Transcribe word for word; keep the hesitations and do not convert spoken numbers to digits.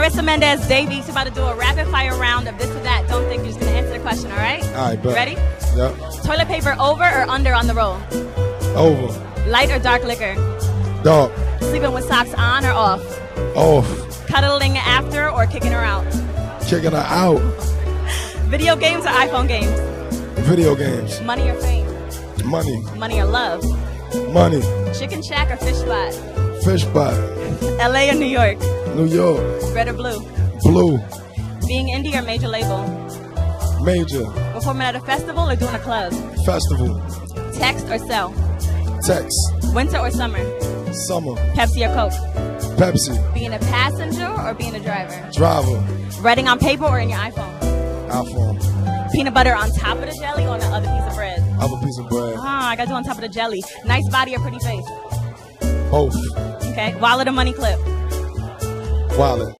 Marisa, Mendez, Davey. She's about to do a rapid fire round of this or that. Don't think you're just going to answer the question, all right? All right, bet. Ready? Yep. Toilet paper over or under on the roll? Over. Light or dark liquor? Dark. Sleeping with socks on or off? Off. Cuddling after or kicking her out? Kicking her out. Video games or iPhone games? Video games. Money or fame? Money. Money or love? Money. Chicken shack or fish spot? Fish spot. L A or New York? New York. Red or blue? Blue. Being indie or major label? Major. Performing at a festival or doing a club? Festival. Text or sell? Text. Winter or summer? Summer. Pepsi or Coke? Pepsi. Being a passenger or being a driver? Driver. Writing on paper or in your iPhone? iPhone. Peanut butter on top of the jelly or on the other piece of bread? Other piece of bread. Ah, I got you on top of the jelly. Nice body or pretty face? Both. Okay. Wallet or money clip? Wallet.